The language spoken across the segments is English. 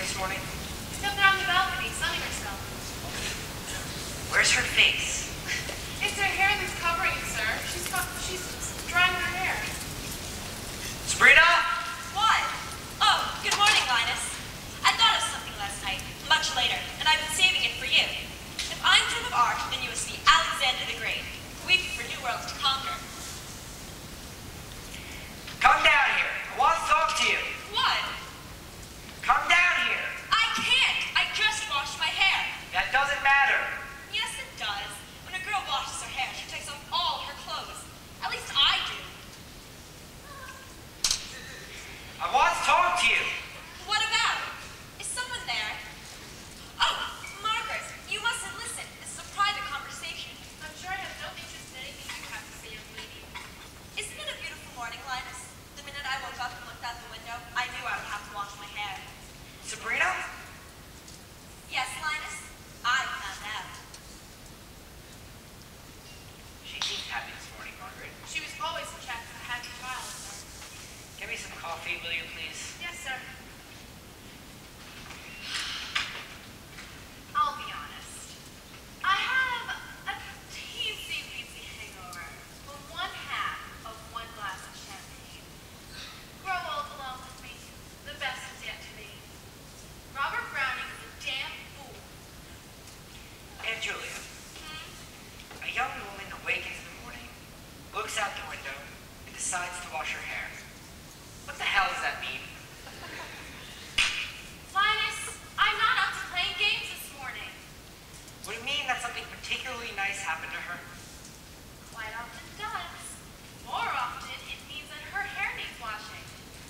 this morning? She's up there on the balcony, sunning herself. Where's her face? It's her hair that's covering it, sir. She's drying her hair. Sabrina? What? Oh, good morning, Linus. I thought of something last night, much later, and I've been saving it for you. If I'm Joan of Arc, then you must be Alexander the Great, weeping for new worlds to conquer. Come down here. I want to talk to you. What? Come down here. I can't. I just washed my hair. That doesn't matter. Yes, it does. When a girl washes her hair, she takes off all her clothes. At least I do. I want to talk to you. What about it? Is someone there? Oh, Margaret, you mustn't listen. This is a private conversation. I'm sure I have no interest in anything you have to say, young lady. Isn't it a beautiful morning, Linus? The minute I woke up and looked out the window, I knew I would have to wash my hair. Sabrina? Yes, Linus, I found out. She seems happy this morning, Margaret. She was always a happy child, sir. Give me some coffee, will you, please? Yes, sir. I'll be honest. I have a teensy-weensy hangover from one half of one glass of champagne. Grow old along with me. The best is yet to be. Robert Browning is a damn fool. Aunt Julia, a young woman awakens in the morning, looks out the window, and decides to wash her hair. What the hell does that mean? Linus, I'm not up to playing games this morning. Would it mean that something particularly nice happened to her? Quite often does. More often, it means that her hair needs washing.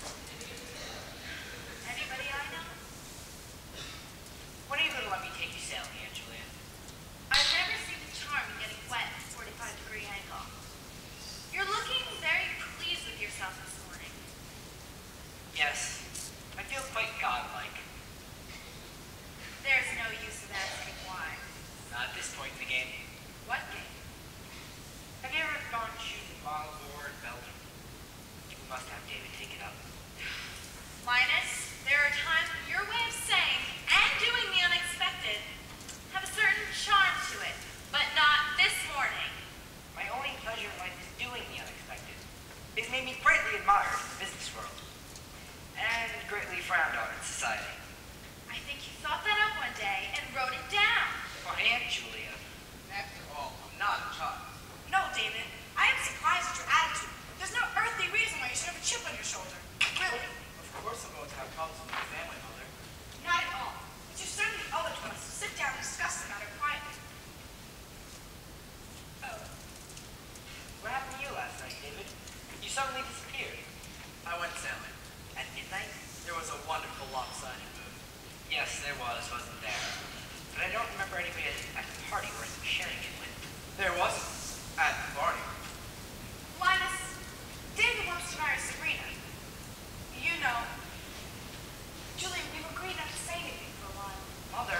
Anybody I know? When are you going to let me take you sailing, Aunt Julia? I've never seen the charm in getting wet at a 45-degree angle. You're looking very pleased with yourself this morning. Yes. I feel quite godlike. There's no use in asking why. Not at this point in the game. What game? Have you ever gone shooting wild boar in Belgium? You must have David take it up. Linus, there are times when your way of saying and doing the unexpected have a certain charm to it, but not this morning. My only pleasure in life is doing the unexpected. It's made me greatly admired in the business world. And greatly frowned on in society. I think you thought that up one day and wrote it down. For Aunt Julia. After all, I'm not a child. No, David. I am surprised at your attitude. There's no earthly reason why you should have a chip on your shoulder. Really. Of course I'm going to have problems with my family, Mother. Not at all. But you certainly owe it to us to sit down and discuss the matter quietly. Oh. What happened to you last night, David? You suddenly disappeared. I went sailing. At midnight? There was a wonderful lopsided moon. Yes, there was, wasn't there? But I don't remember anybody at the party worth sharing it with. There wasn't. At the party. Linus, David wants to marry Sabrina. You know. Julia, we've agreed not to say anything for a while. Mother.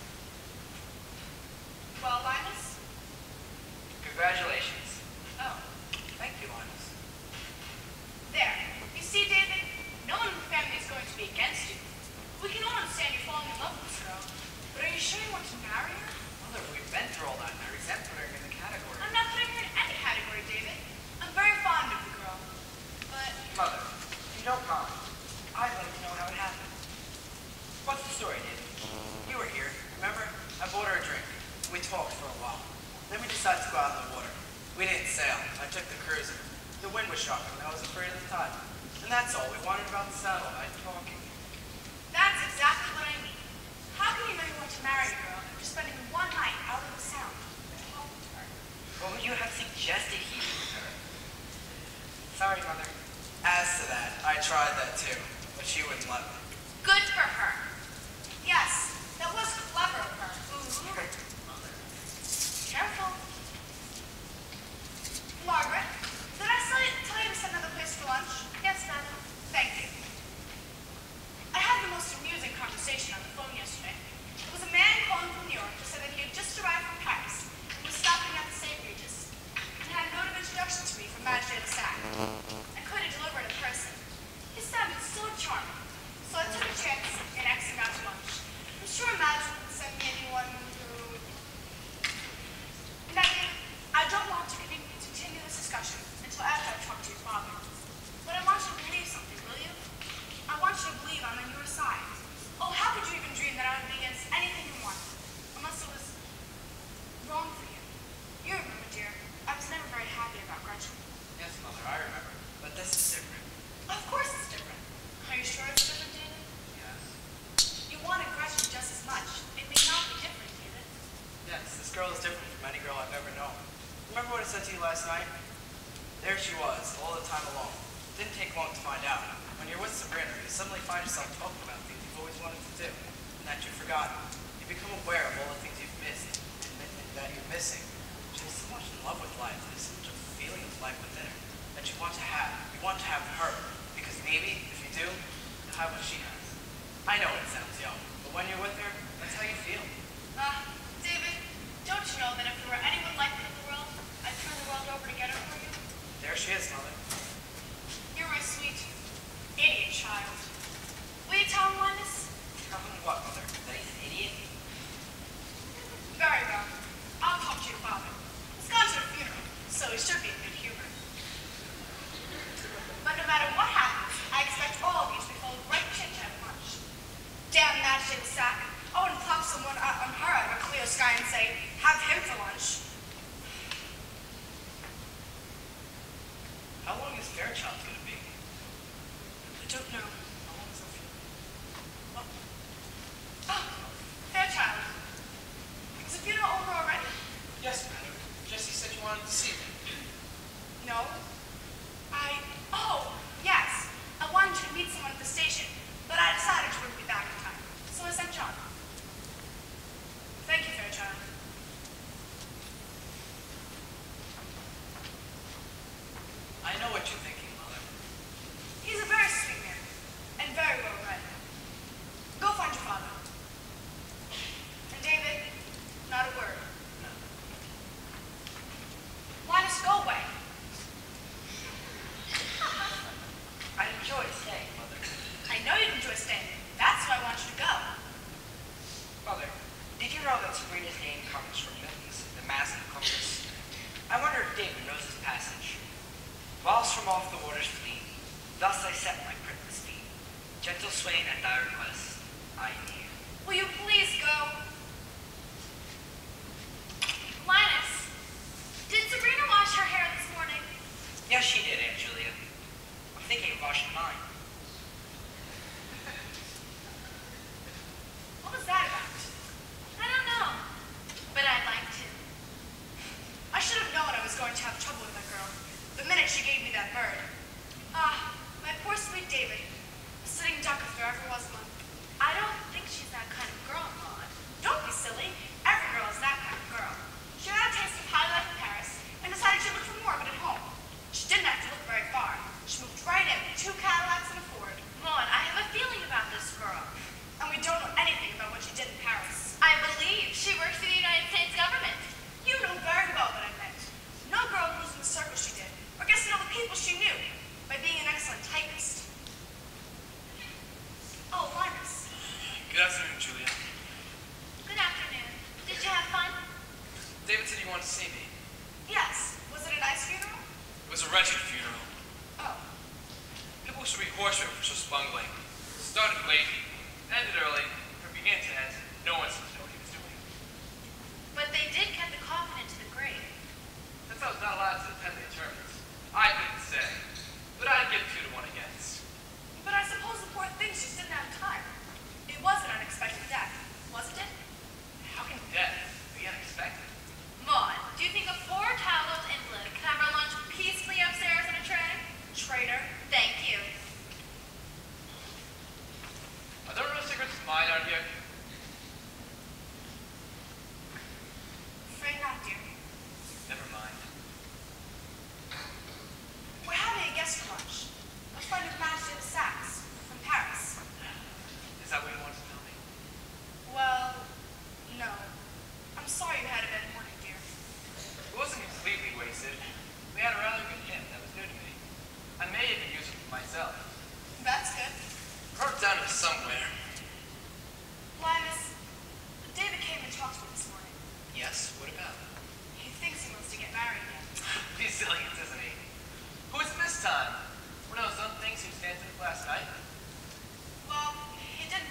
Well, Linus? Congratulations. Oh, thank you, Linus. There. You see, David? No one in the family is going to be against you. We can all understand you're falling in love with this girl. But are you sure you want to marry her? Mother, we've been through all that, and I resent putting her in the category. I'm not putting her in any category, David. I'm very fond of the girl. But Mother, if you don't mind, I'd like to know how it happened. What's the story, David? You were here, remember? I bought her a drink. We talked for a while. Then we decided to go out in the water. We didn't sail. I took the cruising. The wind was shocking, and I was afraid of the tide. And that's all. We wanted about the satellite talking. that's exactly what I mean. How can you know you want to marry a girl after spending one night out of the sound? Talking to her? What would you have suggested he do with her? Sorry, Mother. As to that, I tried that too, but she wouldn't let me. Good for her. Yes, that was clever of her. Mother. Careful. Margaret, did I tell you to send another place for lunch? Yes, madam. Thank you. I had the most amusing conversation on the phone yesterday. It was a man calling from New York who said that he had just arrived from Paris and was stopping at the Centereach and had a note of introduction to me from Madge de Sac. I couldn't deliver it in person. He sounded so charming, so I took a chance and asked him out to Why? Oh, how could you even dream that I would be against anything you wanted? Unless it was wrong for you. You remember, dear, I was never very happy about Gretchen. Yes, Mother, I remember. But this is different. Of course it's different. Are you sure it's different, David? Yes. You wanted Gretchen just as much. It may not be different, David. Yes, this girl is different from any girl I've ever known. Remember what I said to you last night? There she was, all the time alone. Didn't take long to find out. When you're with Sabrina, you suddenly find yourself talking about things you've always wanted to do, and that you've forgotten. You become aware of all the things you've missed, and that you're missing. She's so much in love with life. There's such a feeling of life within her that you want to have. You want to have her, because maybe, if you do, you'll have what she has. I know it sounds young, but when you're with her, that's how you feel. David, don't you know that if there were anyone like me in the world, I'd turn the world over to get her for you? There she is, Mother. You're my sweet idiot child. Will you tell him, Linus? Tell him what, Mother? That he's an idiot? Very well. I'll talk to your father. He's gone to a funeral, so he should be in good humor. But no matter what happens, I expect all of you to be full of great chit-chat at lunch. Damn match in the sack. I wouldn't plop someone on her out of a clear sky and say, have him for lunch. How long is Fairchild going to be? I don't know. How long is the funeral? Oh, Fairchild. Is the funeral over already? Yes, Madam. Jessie said you wanted to see me. No. Oh, yes. I wanted you to meet someone at the station, but I decided you wouldn't be back in time. So I sent John. Thank you, Fairchild. I know what you're thinking, Mother. He's a very sweet man, and very well read. Go find your father. And David, not a word. No. Linus, go away. I enjoy staying, Mother. I know you'd enjoy staying. That's why I want you to go. Mother, did you know that Sabrina's name comes from Milton's The Massive Compass? I wonder if David knows this passage. Whilst from off the waters fleet, thus I set my princess feet. Gentle swain, at thy request, I kneel. Will you please go? Linus, did Sabrina wash her hair this morning? Yes, she did, Aunt Julia. I'm thinking of washing mine. What was that about? I don't know, but I'd like to. I should have known I was going to have trouble with that girl the minute she gave me that bird. My poor sweet David. A sitting duck if there ever was one. I don't think she's that kind of girl, Maud. Don't be silly. Every girl is that kind of girl. She had a taste of high life in Paris and decided she looked for more of it at home. She didn't have to look very far. She moved right in with 2 Cadillacs and a Ford. Maud, I have a feeling about this girl. And we don't know anything about what she did in Paris. I believe she works for the United States government. You know very well what I meant. No girl moves in the circle she did, or gets to know the people she knew, by being an excellent typist. Oh, Linus. Good afternoon, Julia. Good afternoon. Did you have fun? David said you wanted to see me. Yes. Was it a nice funeral? It was a wretched funeral. Oh. People should be horseshit for just bungling. Started late, ended early, from beginning to end, no one seemed to know what he was doing. But they did get the coffin into the grave. Since I was not allowed to attend the interments, I couldn't say. But I'd give 2 to 1 against. But I suppose the poor thing just didn't have time. It was an unexpected death, wasn't it? How can death be unexpected? Maud, do you think a poor toweled invalid could have her lunch peacefully upstairs in a tray? Traitor. Thank you. Are there no secrets of mine out here? Afraid not, dear. Never mind. We're having a guest for lunch. A friend of Madame de Saxe from Paris. Is that what you want to tell me? Well, no. I'm sorry you had a bad morning, dear. It wasn't completely wasted. We had a rather good hymn that was new to me. I may even use it for myself. That's good. Wrote it down somewhere. Linus, David came and talked to me this morning. Yes, what about? He thinks he wants to get married again. He's silly, isn't he? Who is it this time? One of those dumb things who stand up last night? Well, he didn't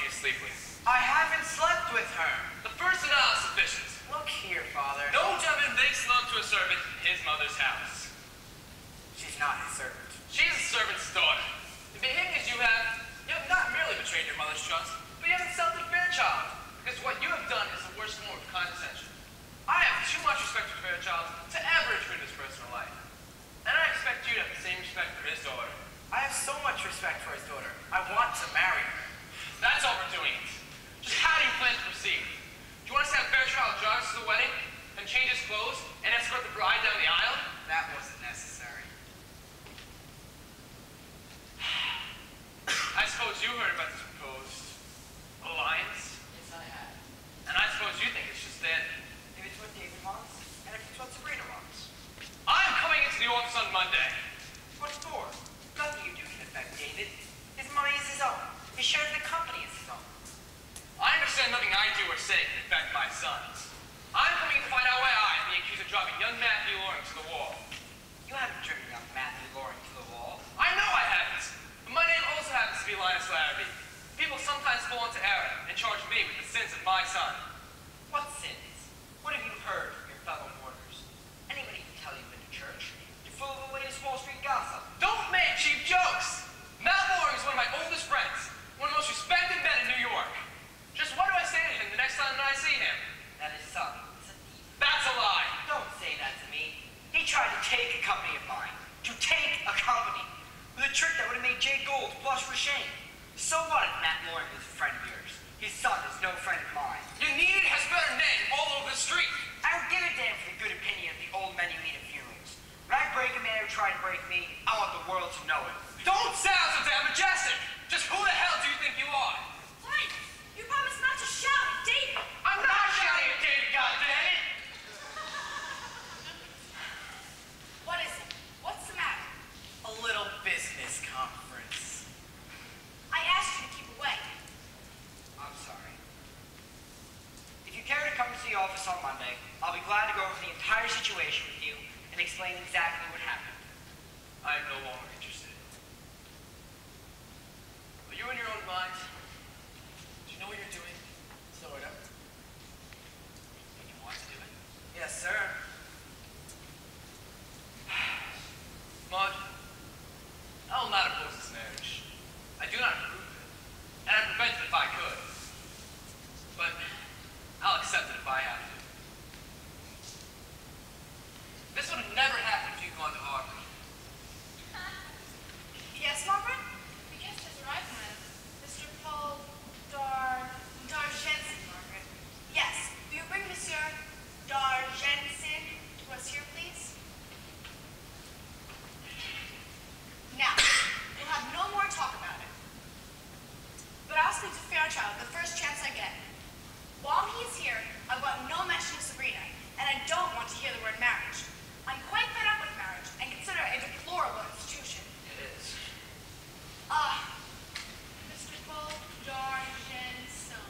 you sleep with? I haven't slept with her. The first and all sufficient. Look here, Father. No gentleman makes love to a servant in his mother's house. She's not his servant. She's a servant's daughter. In behaving as you have not merely betrayed your mother's trust, but you have insulted Fairchild. Because what you have done is the worst form of condescension. I have too much respect for Fairchild to ever intrude in his personal life. And I expect you to have the same respect for his daughter. I have so much respect for his daughter. I want to marry her. That's overdoing it. Just how do you plan to proceed? Do you want us to have Fairchild drive us to the wedding and change his clothes and escort the bride down the aisle? That wasn't necessary. I suppose you heard about this proposed alliance? Yes, I have. And I suppose you think it's just dead. If it's what David wants, and if it's what Sabrina wants. I'm coming into the office on Monday. What for? Nothing you do can affect David. His money is his own. His share of the company is his own. I understand nothing I do or say can affect my sons. I'm coming to find out why I am being accused of driving young Matthew Loring to the wall. You haven't driven young Matthew Loring to the wall. I know I haven't, but my name also happens to be Linus Larrabee. People sometimes fall into error and charge me with the sins of my son. What sins? What have you heard from your fellow mourners? Anybody can tell you've been to church. You're full of the latest Wall Street gossip. Don't make cheap jokes! Matt Loring is one of my oldest friends, one of the most respected men in New York. Just what do I say to him the next time that I see him? That his son is a thief. That's a lie! Don't say that to me. He tried to take a company of mine. To take a company. With a trick that would have made Jay Gould blush with shame. So what if Matt Loring was a friend of yours? His son is no friend of mine. You need has a better name all over the street. I don't give a damn for the good opinion of the old men you meet at funerals. When I break a man who tried to break me, I want the world to know it. Don't sound so damn majestic! Just who the hell do you think you are? Wait, you promised not to shout at David. I'm not shouting at David, goddammit! What is it? What's the matter? A little business conference. I asked you to keep away. I'm sorry. If you care to come to the office on Monday, I'll be glad to go over the entire situation with you and explain exactly what happened. I am no longer interested. Are you in your own mind? Do you know what you're doing? Sort of. And you want to do it? Yes, sir. Maud, I will not oppose this marriage. I do not approve of it. And I'd prevent it if I could. But I'll accept it if I have to. This would have never happened if you'd gone to Harvard. Yes, Margaret? The guest has arrived, madam. Mr. Paul Darjensen, Margaret. Yes. Will you bring Monsieur Darjensen to us here, please? Now, we'll have no more talk about it. But I'll speak to Fairchild the first chance I get. While he's here, I want no mention of Sabrina, and I don't want to hear the word marriage. I'm quite fed up with marriage and consider it a deplorable institution. It is. Mr. Paul Darjensen.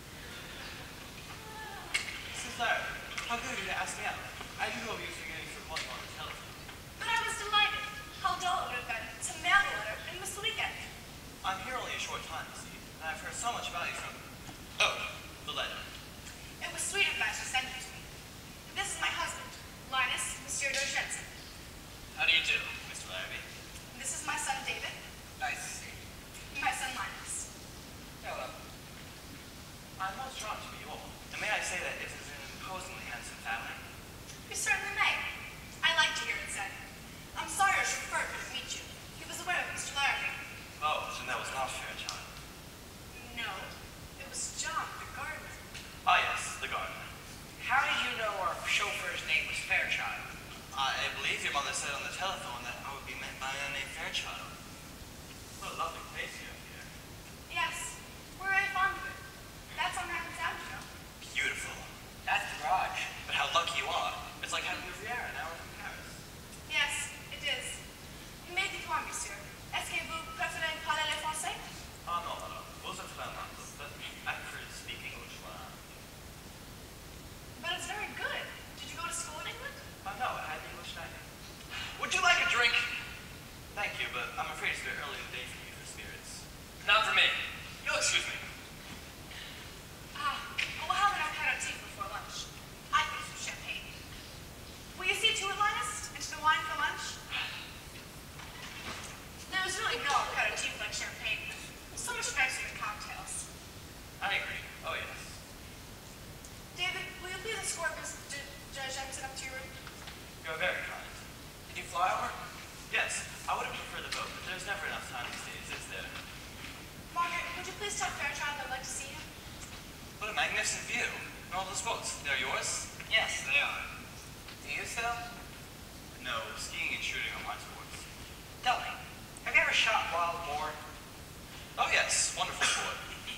Mrs. Larry, how good of you to ask me out. I do hope you forgive me for calling on the telephone. But I was delighted. How dull it would have been to mail the letter and miss the weekend. I'm here only a short time, you see, and I've heard so much about you from... Oh, the letter. It was sweet of Master sent it to me. This is my husband, Linus, Monsieur Darjensen. How do you do? Mr. Larrabee. This is my son, David, Nice to see you. and my son, Linus. Hello. I'm most drawn to you all, and may I say that it is an imposingly handsome family. You certainly may. I like to hear it said. I'm sorry our chauffeur couldn't meet you. He was away with Mr. Larrabee. Oh, then that was not Fairchild. No, it was John, the gardener. Ah, yes, the gardener. How did you know our chauffeur's name was Fairchild? I believe your mother said on the telephone that I would be met by a man named Fairchild. What a lovely place you have here. Yes, we're very fond of it. That's on Rapids Ave, you know. Beautiful. That's the garage. But how lucky you are. It's like having a Riviera an hour from Paris. Yes, it is. Mais dites-moi, monsieur, est-ce que vous préférez parler le français? Ah non, madame. Vous êtes vraiment. Oh, yes. David, will you please escort Judge Emerson up to your room? You're very kind. Did you fly over? Yes, I would have preferred the boat, but there's never enough time these days, is there? Margaret, would you please tell Fairchild I'd like to see him? What a magnificent view. And all those boats, they're yours? Yes, they are. Do you sail? No, skiing and shooting are my sports. Tell me, have you ever shot wild boar? Oh, yes, wonderful sport.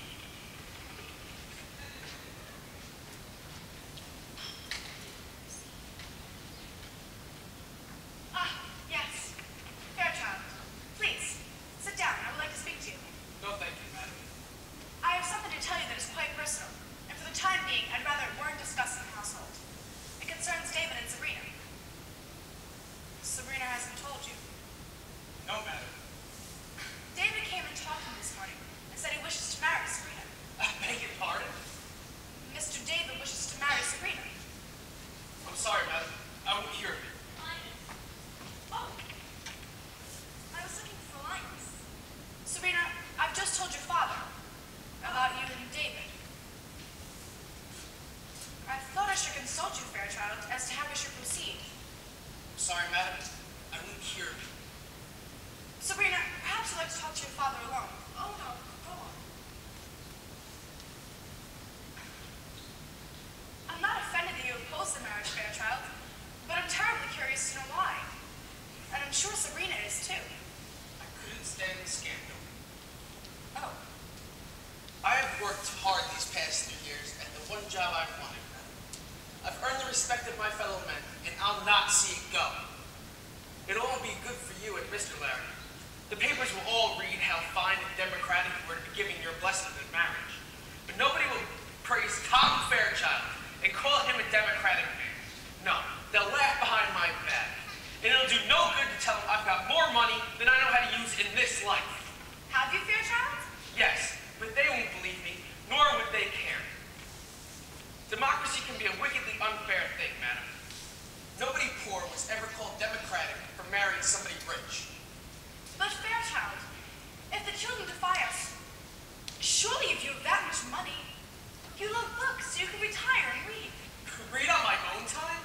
Yes. Fairchild, please, sit down. I would like to speak to you. No, thank you, madam. I have something to tell you that is quite personal, and for the time being, I'd rather it weren't discussed in the household. It concerns David and Sabrina. Sabrina hasn't told you. No, madam. David came and talked to me this morning and said he wishes to marry Sabrina. I beg your pardon? Mr. David wishes to marry Sabrina. I'm sorry, madam. I won't hear of it. Oh, I was looking for Linus. Sabrina, I've just told your father about you and David. I thought I should consult you, Fairchild, as to how we should proceed. I'm sorry, madam. I won't hear of it. Sabrina, perhaps you'd like to talk to your father alone. Oh, no, go on. I'm not offended that you oppose the marriage, Fairchild, but I'm terribly curious to know why. And I'm sure Sabrina is too. I couldn't stand the scandal. Oh, I have worked hard these past 3 years at the one job I've wanted, madam. I've earned the respect of my fellow men, and I'll not see it go. It'll all be good for you and Mr. Larry. The papers will all read how fine and democratic you were to be giving your blessing in marriage. But nobody will praise Tom Fairchild and call him a democratic man. No, they'll laugh behind my back. And it'll do no good to tell them I've got more money than I know how to use in this life. have you, Fairchild? Yes, but they won't believe me, nor would they care. Democracy can be a wickedly unfair thing, madam. Nobody poor was ever called democratic for marrying somebody rich. But Fairchild, if the children defy us, surely if you have that much money, you love books, so you can retire and read. Read on my own time?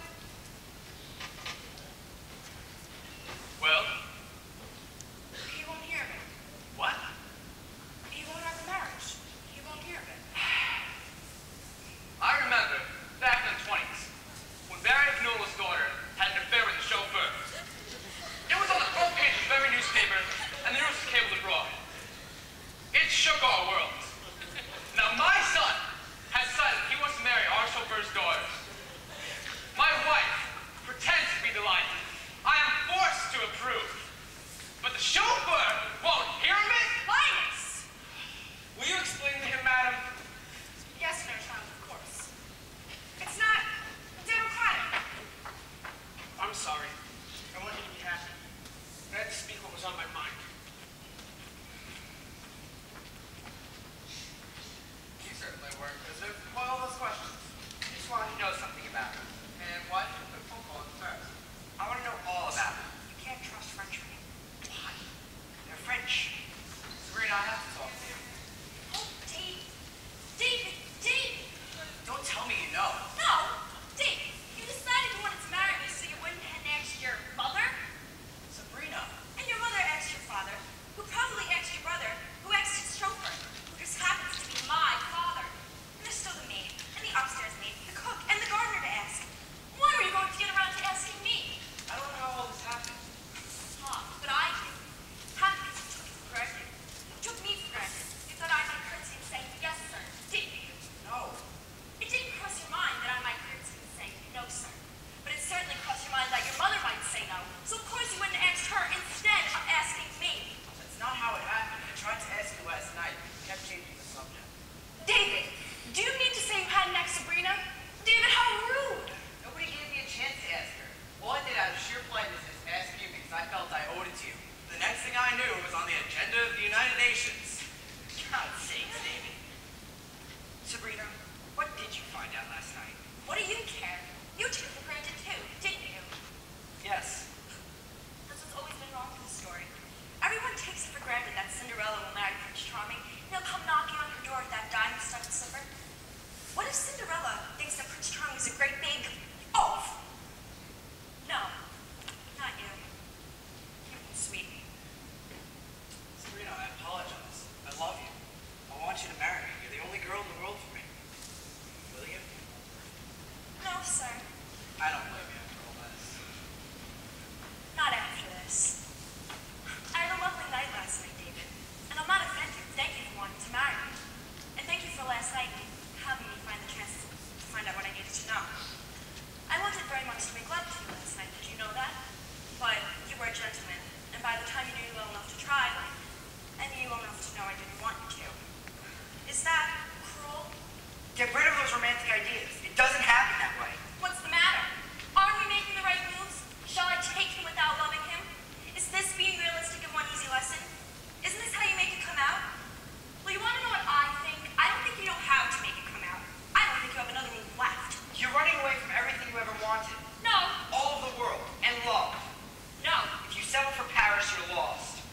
Well, He won't hear me. who's a great big oaf. No, not you. You've been sweet. Sabrina, I apologize. I love you. I want you to marry me. You're the only girl in the world for me. Will you? No, sir. I don't blame you after all this. Not after this. I had a lovely night last night, David. And I'm not offended. Thank you for wanting to marry me. And thank you for last night and having me find the chance to find out what I needed to know. I wanted very much to make love to you last night. Did you know that? But you were a gentleman. And by the time you knew me well enough to try, I knew you well enough to know I didn't want you to. Is that cruel? Get rid of those romantic ideas. It doesn't happen that way. What's the matter? Are we making the right moves? Shall I take him without loving him? Is this being realistic in one easy lesson? Isn't this how you make it come out? Well, you want to know what I think? I don't think you know how to make it come out. I don't think you have another move left. You're running away from everything you ever wanted. No. All of the world and love. No. If you settle for Paris, you're lost.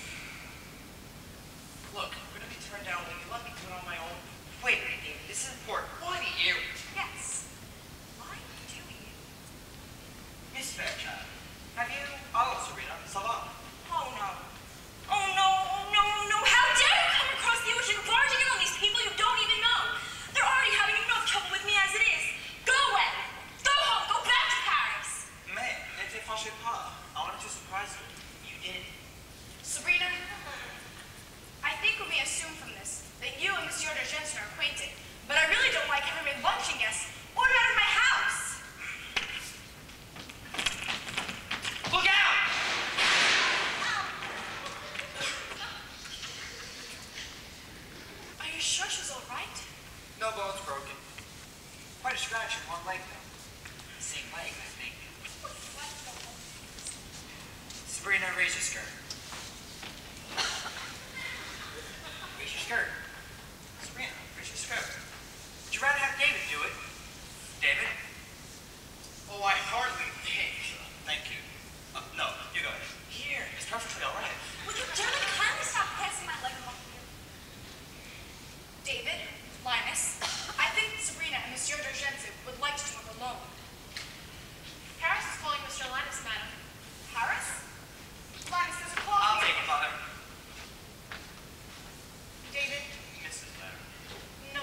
Look, I'm going to be turned down. Will you let me do it on my own? Wait a minute, David. This is important. Why the earrings? Yes. Why do you? Miss Fairchild, have you... Oh, Sabrina, ça va? Oh, no. Oh, no, oh, no, no. How dare you come across the ocean barging in on these people you don't even know? They're already having enough trouble with me as it is. Go away. Go home. Go back to Paris. Mais, n'étais fâché pas. I wanted to surprise you. You did. Sabrina, I think we may assume from this that you and Monsieur de Jensen are acquainted, but I really don't like having my luncheon guests ordered out of my house. Look out! Are you sure she's all right? No bone's broken. Quite a scratch in one leg, though. The same leg, I think. Sabrina, raise your skirt. Raise your skirt. Sabrina, raise your skirt. Would you rather have David do it? David? Oh, I hardly think. Thank you. No, you go ahead. Here. It's perfectly all right. Would you gentlemen kindly stop passing my leg along here? David, Linus, I think Sabrina and Monsieur de Jensen would like to talk alone. Paris is calling Mr. Linus, madam. Paris? Linus, there's a call I'll here. take it, Mother. David, Mrs. Lara. no.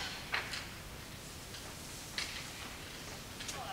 Hello.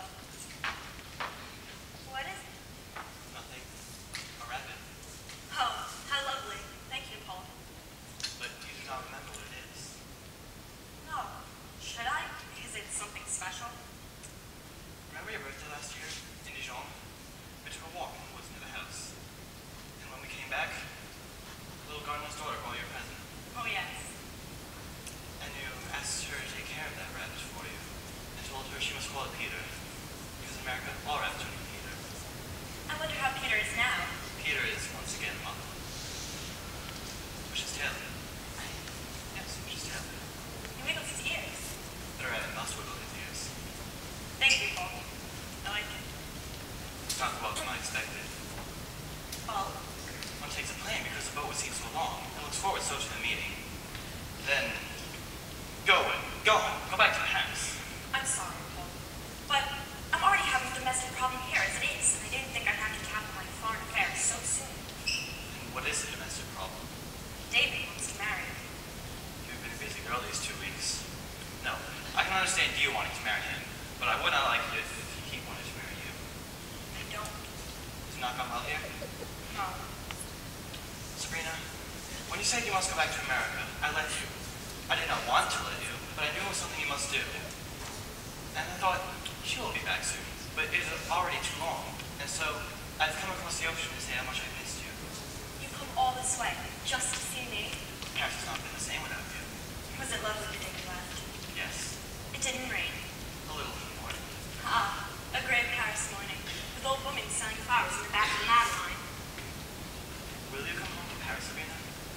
What is it? Nothing. A rabbit. Oh, how lovely. Thank you, Paul. But you do not remember what it is. No. Should I? Is it something special? Remember your birthday last year in Dijon? We took a walk in the woods near the house. And when we came back, little gardener's daughter brought you a present. Oh, yes. And you asked her to take care of that rabbit for you. And told her she must call it Peter. Because in America, all rabbits are named Peter. I wonder how Peter is now. Peter is once again mother. Which is Taylor. Yes, which is Taylor. He wiggles his ears. The rabbit must wiggle his ears. Thank you, Paul. I like it. It's not the welcome I expected. Paul, One takes a plane because the boat would seem so long and looks forward so to the meeting. Then, go away. Go home. Go back to the house. I'm sorry, Paul. But I'm already having a domestic problem here as it is, and I didn't think I'd have to tackle my foreign affairs so soon. And what is the domestic problem? David wants to marry me. You've been a busy girl these 2 weeks. No, I can understand you wanting to marry him, but I would not like it if he wanted to marry you. I don't. Does it not come well here? No. Sabrina, when you said you must go back to America, I let you. I did not want to let you, but I knew it was something you must do. And I thought, she will be back soon, but it is already too long. And so, I've come across the ocean to say how much I missed you. You come all this way just to see me? Paris has not been the same without you. Was it lovely the day you left? Yes, It didn't rain. a little more. Ah, a gray Paris morning, with old women selling flowers in the back of the Madeline. Will you come home to Paris, Sabrina?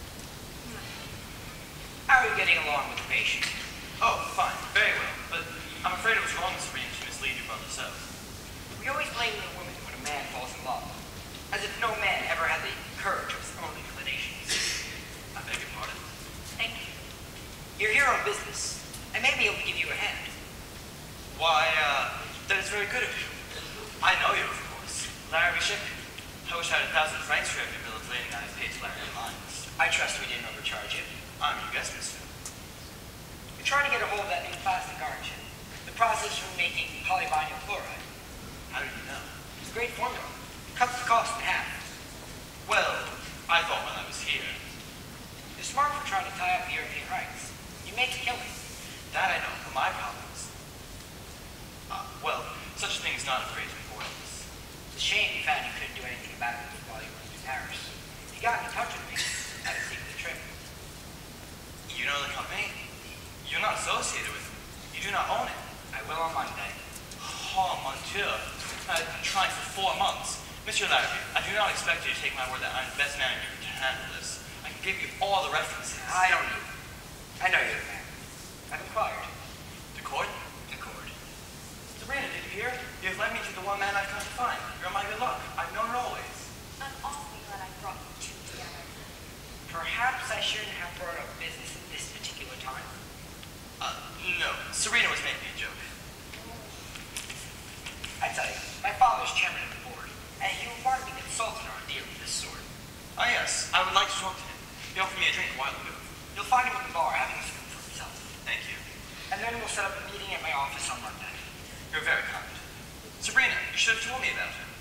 How are you getting along with the patient? Oh, fine, very well. But I'm afraid it was wrong, Sabrina, to mislead your brother so. We always blame the woman when a man falls in love. As if no man ever had the courage of his own inclinations. I beg your pardon. Thank you. You're here on business. I may be able to give you a hand. Why, that is very good of you. I know you, of course. Larry Ship. I wish I had 1,000 francs for every bill of lading I have paid to Larry Mines. I trust we didn't overcharge you. I'm your guest, Miss Phil. You're trying to get a hold of that new plastic, aren't you? The process for making polyvinyl chloride. How did you know? It's a great formula. Cuts the cost in half. Well, I thought when I was here. You're smart for trying to tie up the European rights. You make a killing. That I know, but my problem is... well, such a thing is not a phrase before illness. It's a shame you found you couldn't do anything about it while you were in Paris. If you got in touch with me, I'd have seen the trip. You know the company? You're not associated with it. You do not own it. I will on Monday. Oh, mon Dieu. I've been trying for 4 months. Monsieur Larrabee, I do not expect you to take my word that I'm the best man here to handle this. I can give you all the references. I don't need it. I know you're the man. I've inquired. The court? The court. Sabrina, did you hear? You have led me to the one man I've come to find. You're my good luck. I've known it always. I'm awfully glad I brought you two together. Perhaps I shouldn't have brought up business at this particular time. No. Sabrina was making a joke. I tell you, my father's chairman of the board, and he would want to be consultant on a deal of this sort. Ah, yes. I would like to talk to him. He offered me a drink a while ago. You'll find him at the bar having a scoop for himself. Thank you. And then we'll set up a meeting at my office on Monday. You're very kind. Sabrina, you should have told me about him.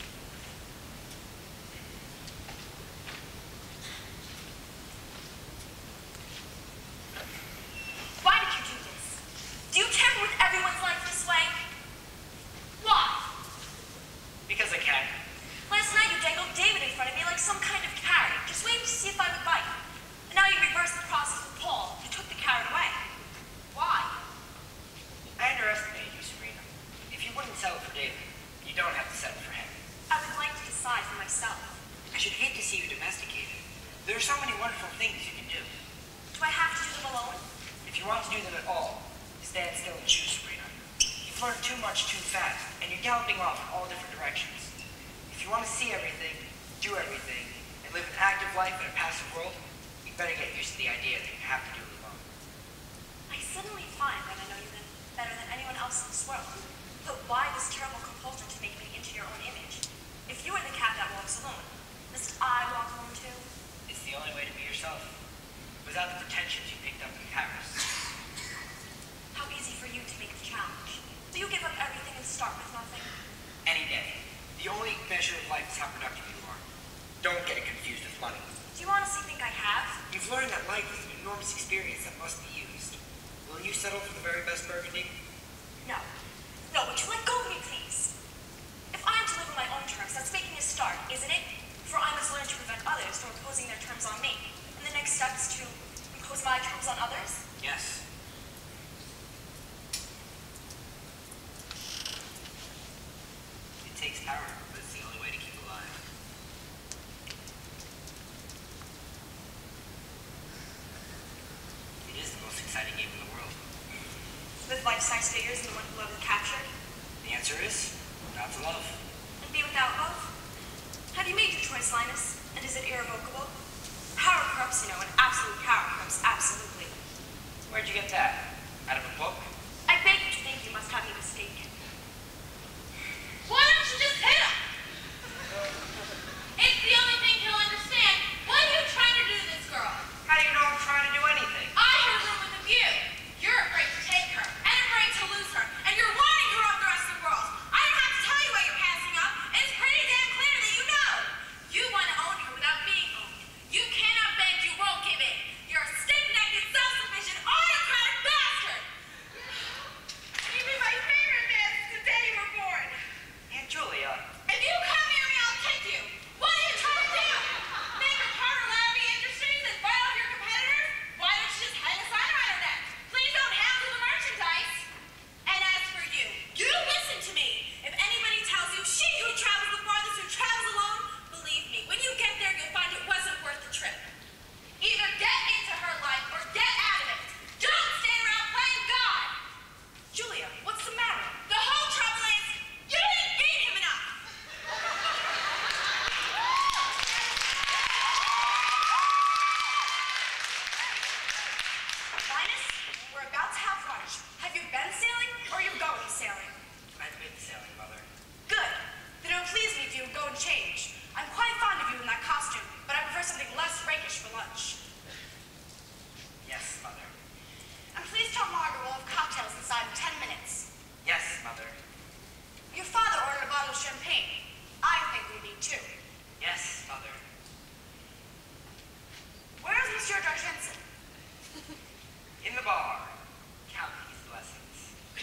Why did you do this? Do you tamper with everyone's life this way? Why? Because I can. Last night you dangled David in front of me like some kind of carrot, just waiting to see if I would bite. And now you reversed the process with Paul. You took the carrot away. Why? I underestimated you, Sabrina. If you wouldn't settle for David, you don't have to settle for him. I would like to decide for myself. I should hate to see you domesticated. There are so many wonderful things you can do. Do I have to do them alone? If you want to do them at all, stand still and choose, Sabrina. You've learned too much too fast, and you're galloping off in all different directions. If you want to see everything, do everything, and live an active life in a passive world, you better get used to the idea that you have to do it alone. I suddenly find that I know you better than anyone else in this world. But why this terrible compulsion to make me into your own image? If you are the cat that walks alone, must I walk alone too? It's the only way to be yourself, without the pretensions you picked up in Paris. How easy for you to make the challenge. Do you give up everything and start with nothing? Any day. The only measure of life is how productive you are. Don't get it confused with money. Do you honestly think I have? You've learned that life is an enormous experience that must be used. Will you settle for the very best burgundy? No. No, would you let go of me, please? If I am to live on my own terms, that's making a start, isn't it? For I must learn to prevent others from imposing their terms on me. And the next step is to impose my terms on others? Yes. It takes power, but it's the only way to keep alive. It is the most exciting game in the world. With life-size figures and the one below the captured? The answer is, not to love. And be without love? Have you made your choice, Linus? And is it irrevocable? Power corrupts, you know, and absolute power corrupts absolutely. Where'd you get that? Out of a book? I beg you to think you must have me mistaken. Why don't you just hit him? It's the only thing he'll understand. What are you trying to do to this girl? How do you know I'm trying to do anything? I have a room with a view. You're afraid to take her, and afraid to lose her, and you're wanting her off the rest of the world. I don't have to tell you why you're passing up. It's pretty damn clear that you know. You want to own her without being owned. You cannot beg, you won't give in. You're a stiff-necked, self-sufficient, autocratic bastard. won't change. I'm quite fond of you in that costume, but I prefer something less rakish for lunch. Yes, Mother. And please tell Margaret we'll have cocktails inside in 10 minutes. Yes, Mother. Your father ordered a bottle of champagne. I think we need two. Yes, Mother. Where's Monsieur D'Argenson? In the bar, counting his blessings.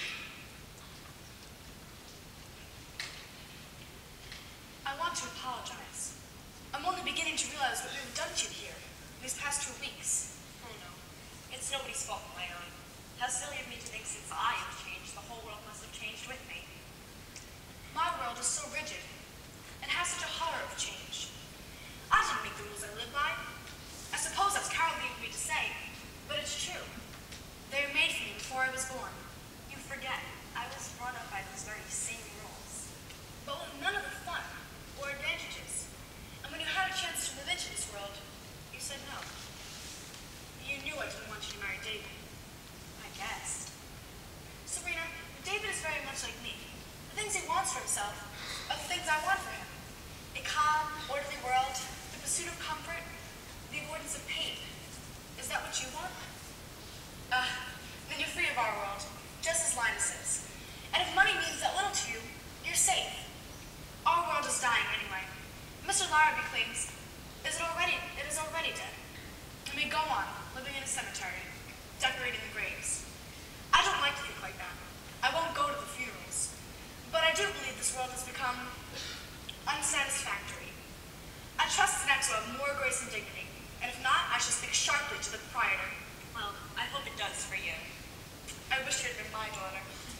I want to apologize. I'm only beginning to realize what we've done to you here these past 2 weeks. Oh no, it's nobody's fault but my own. How silly of me to think since I have changed, the whole world must have changed with me. My world is so rigid and has such a horror of change. I didn't make the rules I live by. I suppose that's cowardly of me to say, but it's true. They were made for me before I was born. You forget, I was brought up by those very same rules. But with none of the fun or advantages. And when you had a chance to live into this world, you said no. You knew I didn't want you to marry David. I guess. Sabrina, David is very much like me. The things he wants for himself are the things I want for him. A calm, orderly world, the pursuit of comfort, the avoidance of pain. Is that what you want? Then you're free of our world, just as Linus is. And if money means that little to you, you're safe. Our world is dying anyway. Mr. Larrabee claims it is already dead. And we go on, living in a cemetery, decorating the graves. I don't like to think like that. I won't go to the funerals. But I do believe this world has become unsatisfactory. I trust the next to have more grace and dignity. And if not, I shall speak sharply to the proprietor. Well, I hope it does for you. I wish you had been my daughter.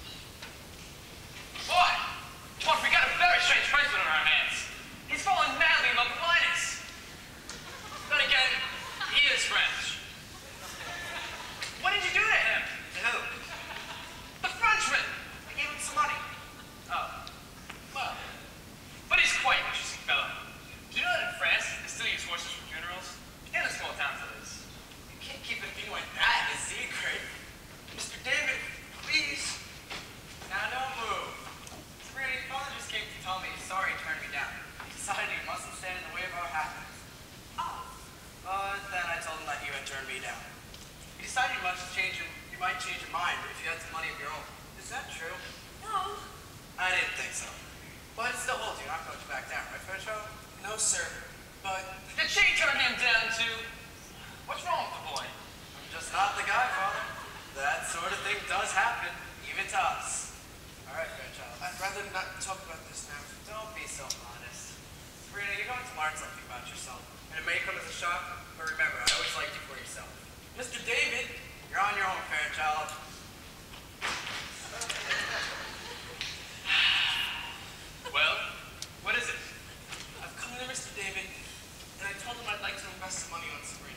Boy! Look, we got a very strange person on our hands. He's fallen madly in love with Linus. Then again, he is French. What did you do to him? To who? The Frenchman! I gave him some money. Oh. Well. But he's quite an interesting fellow. Do you know that in France, they still use horses for funerals? In the small towns, that is. You can't keep a thing like that a secret. Mr. David, please. Now don't move. Sabrina, your father just came to tell me he's sorry he turned me down. He decided he mustn't stand in the way of our happiness. Oh, But then I told him that you had turned me down. He decided you might change your mind if you had some money of your own. Is that true? no. I didn't think so. But it still holds. You're not going to back down, right, Fairchild? No, sir. But Did she turn him down too? What's wrong with the boy? I'm just not the guy, Father. That sort of thing does happen, even to us. All right, Fairchild. I'd rather not talk about this now. Don't be so modest. Sabrina, you're going to learn something about yourself. And it may come as a shock, but remember, I always liked you for yourself. Mr. David, You're on your own, Fairchild. Well, what is it? I've come to Mr. David, and I told him I'd like to invest some money on Sabrina.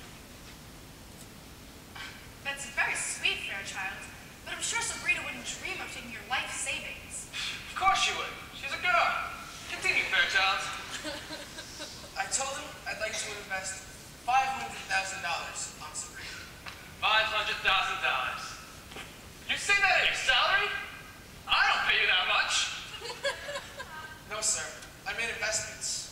That's very sweet, Fairchild. But I'm sure Sabrina wouldn't dream of taking your life savings. Of course she would. She's a girl. Continue, Fairchild. I told him I'd like to invest $500,000 on Sabrina. $500,000. You say that in your salary? I don't pay you that much. No, sir. I made investments.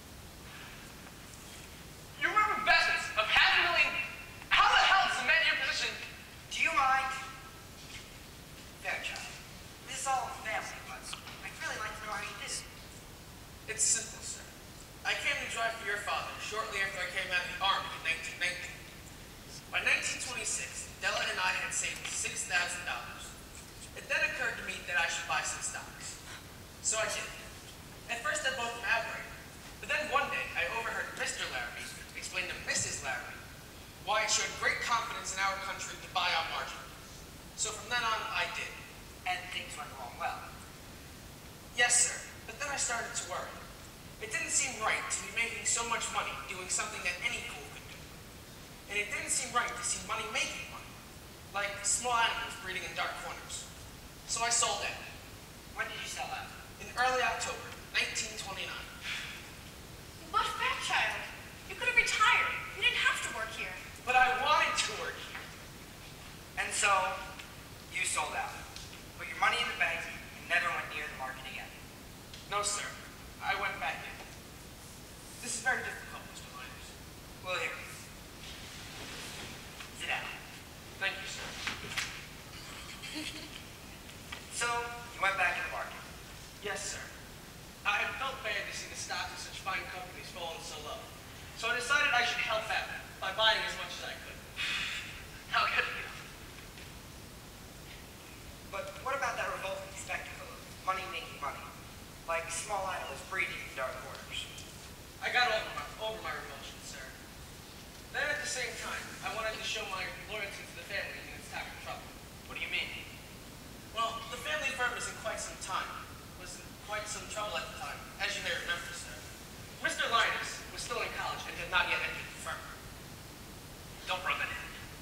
You remember investments of $500,000? How the hell does a man in your position? Do you mind? Fairchild, this is all family, but I'd really like to know how you did it. It's simple, sir. I came to drive for your father shortly after I came out of the Army in 1919. By 1926, Della and I had saved $6,000. It then occurred to me that I should buy some stocks. So I did. At first, I bought them outright. But then one day, I overheard Mr. Larrabee explain to Mrs. Larrabee why it showed great confidence in our country to buy on margin. So from then on, I did. And things went along well. Yes, sir. But then I started to worry. It didn't seem right to be making so much money doing something that any fool could do. And it didn't seem right to see money making money, like small animals breeding in dark corners. So I sold out When did you sell out? in early October, 1929. But Fairchild, you could have retired. You didn't have to work here. But I wanted to work here. And so, you sold out. Put your money in the bank and never went near the market again. No, sir. I went back in. This is very difficult, Mr. Linus. Well, here. Sit down. Thank you, sir. So, you went back in the market. Yes, sir. I had felt bad to see the stocks of such fine companies falling so low. So I decided I should help out by buying as much as I could. How good of you. But what about that revolting spectacle of money making money? Like small animals breeding in dark corners. I got over my revulsion, sir. Then at the same time, I wanted to show my loyalty to the family in its time of trouble. What do you mean? Well, the family firm was in quite some trouble at the time, as you may remember, sir. Mr. Linus was still in college and had not yet entered the firm. Don't rub it in.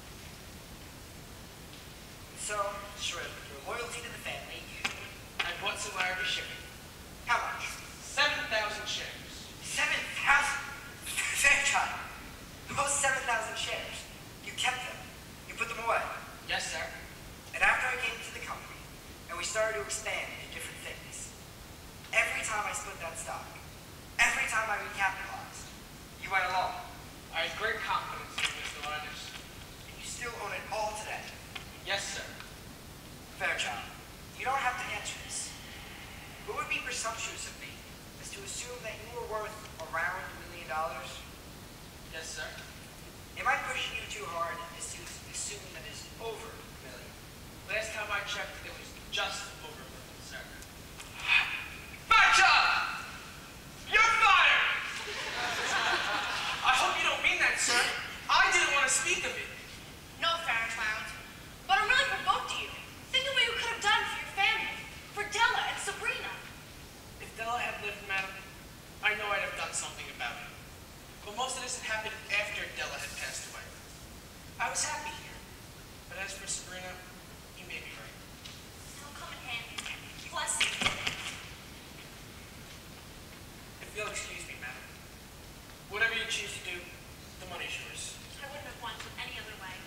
So, sure, your loyalty to the family, I bought some Irish shipping. how much? 7,000 shares. 7,000? Fairchild, those 7,000 shares, you kept them. You put them away. Yes, sir. And after I came to the company, and we started to expand into different things, every time I split that stock, every time I recapitalized, you went along. I had great confidence in Mr. Linus. And you still own it all today. Yes, sir. Fairchild, you don't have to answer this. It would be presumptuous of me as to assume that you were worth around $1 million. Yes, sir. Am I pushing you too hard as to assume that it's over $1 million? Last time I checked, it was just over $1 million, sir. Fairchild! You're fired! I hope you don't mean that, sir. I didn't want to speak of it. No, Fairchild. But I'm really provoked at you. Think of what you could have done for your family, for Della and Sabrina. If Della had lived, madam, I know I'd have done something about it. But most of this had happened after Della had passed away. I was happy here. But as for Sabrina, you may be right. It'll come in handy. Bless you. If you'll excuse me, madam. Whatever you choose to do, the money's yours. I wouldn't have wanted it any other way.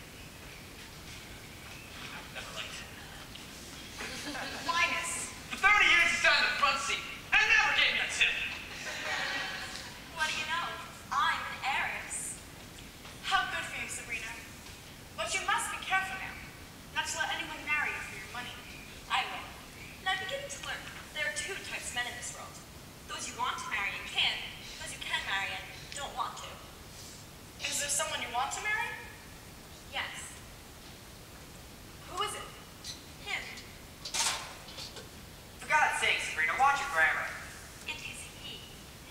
Never liked it. Linus. For 30 years, he sat in the front seat and never gave me a tip. What do you know? I'm an heiress. How good for you, Sabrina. But you must be careful now, not to let anyone marry you for your money. I will. And I'm beginning to learn there are two types of men in this world. Those you want to marry and can, those you can marry and don't want to. Is there someone you want to marry? Yes. Who is it? Him. For God's sake, Sabrina, watch your grammar. It is he.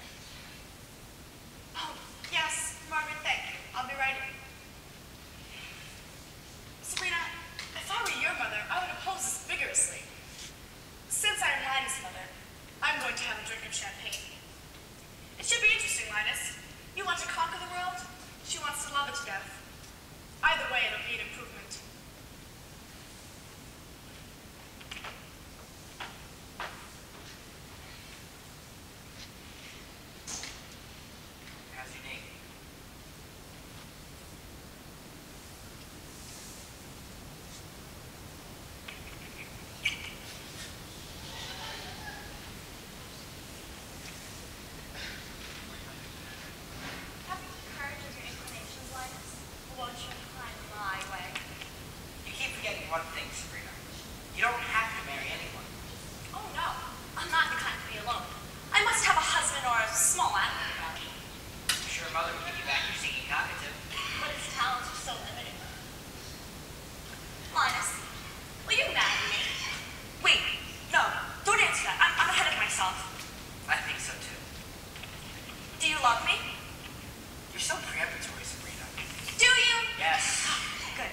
Oh, yes, Margaret, thank you. I'll be right in. Sabrina, if I were your mother, I would oppose this vigorously. Since I am Linus' mother, I'm going to have a drink of champagne. It should be interesting, Linus. You want to conquer the world? She wants to love it to death. Either way, it'll be an improvement. How's your name? Have the courage of your inclinations, Linus? Or won't you incline my way? You keep forgetting one thing, Sabrina. You don't have to marry anyone. Oh no, I'm not the kind to be alone. I must have a husband or a small animal around me. I'm sure Mother will give you back your singing cognitive. But his talents are so limited. Linus, will you marry me? Wait, no, don't answer that. I'm ahead of myself. I think so too. Do you love me? You're so preemptory, Sabrina. Do you? Yes. Good.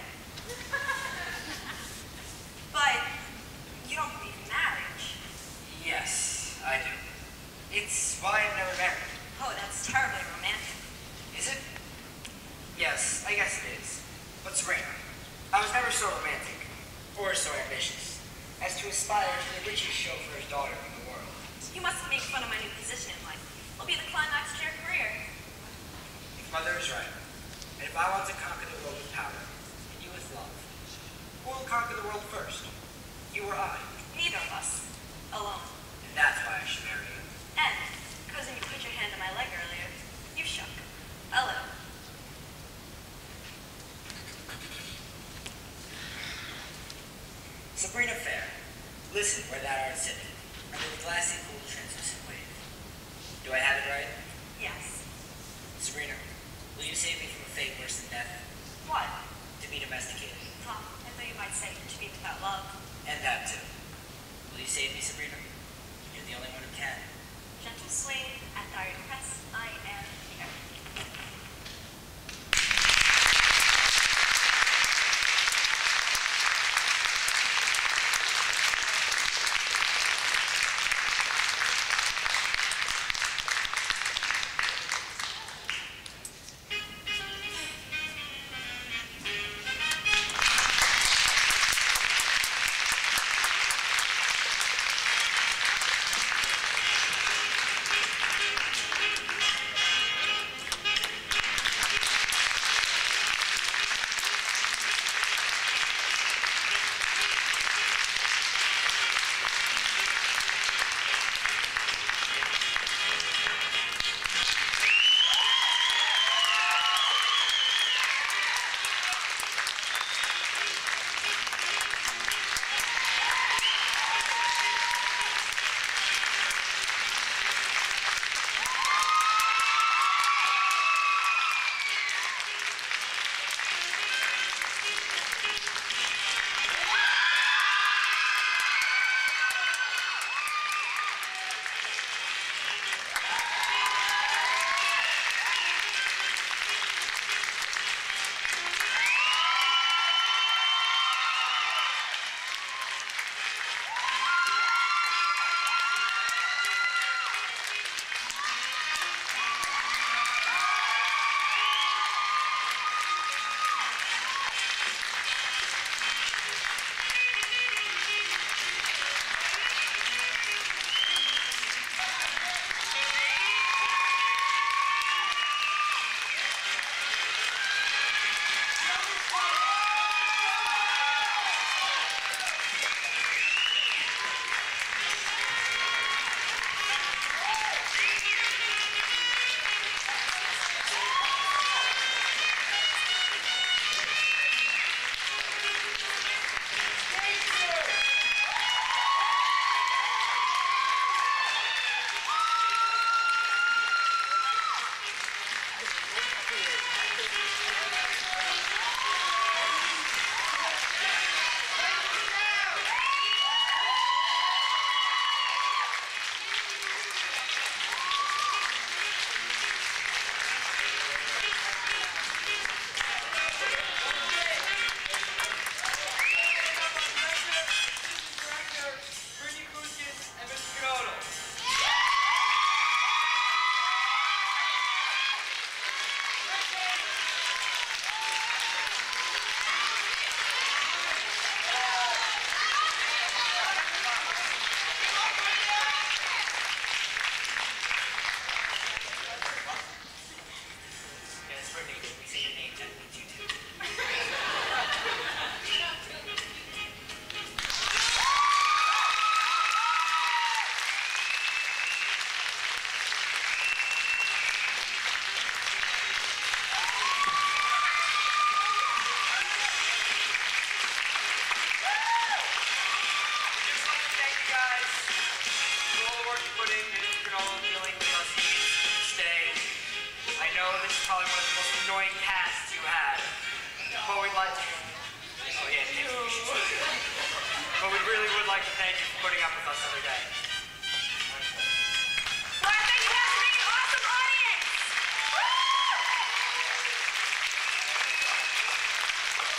But you don't believe in marriage. Yes, I do. It's why I've never married. Oh, that's terribly romantic. Is it? Yes, I guess it is. But Sabrina, I was never so romantic, or so ambitious, as to aspire to the richest chauffeur's daughter in the world. You mustn't make fun of my new position in life. It'll be the climax to your career. If Mother is right, and if I want to conquer the world with power, and you with love, who will conquer the world first? You or I? Neither of us. Alone. And that's why I should marry you. And, because when you put your hand on my leg earlier, Sabrina Fair, listen where thou art sitting, under the glassy, cool, translucent wave. Do I have it right? Yes. Sabrina, will you save me from a fate worse than death? What? To be domesticated. Huh, I thought you might say to be without love. And that too. Will you save me, Sabrina? You're the only one who can. Gentle slave, at thy request, I am here.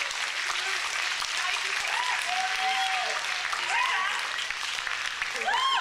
Woo!